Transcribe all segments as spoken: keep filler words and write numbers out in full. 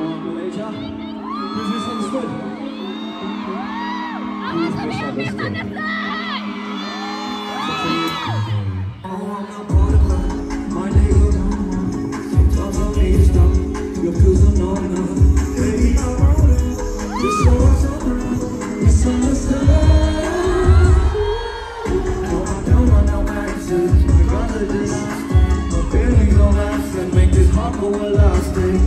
Malaysia. Who's misunderstood? Who's misunderstood? My neighbor, sometimes I need to stop. Your pills are not enough. Baby, I want it. Just so what's up, misunderstood. No, I don't want no answers. My guns are just lost. My feelings don't last and make this heart go elastic.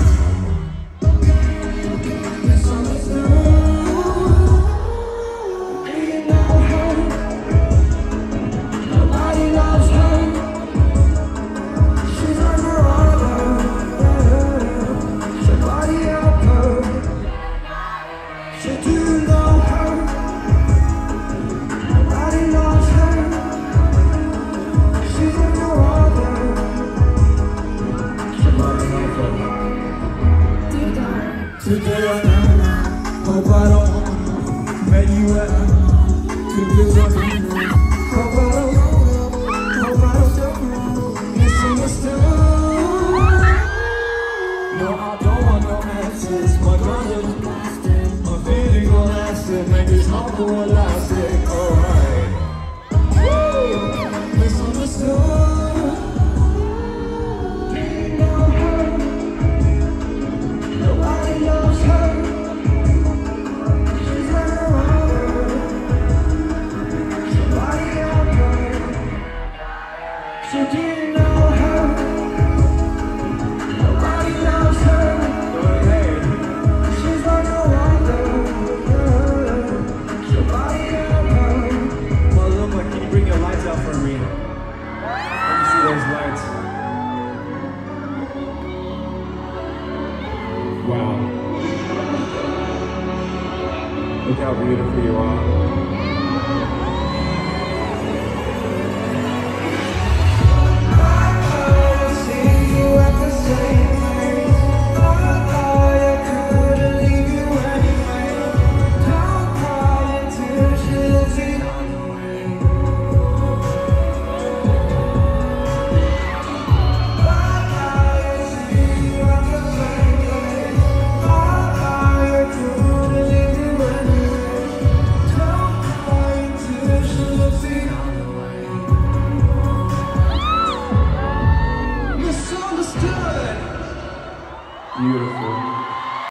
Today I hope I don't met you at could be something. Hope I don't, hope I don't suffer, misunderstood. No, I don't want no answers. My guns are blasting, my feelings gon' last and make this heart go elastic. Alright, misunderstood. So do you know her? Nobody loves her. Hey. She's like no other. Somebody help her. Maluma, can you bring your lights out for me? Let me see those lights. Wow. Look how beautiful you are.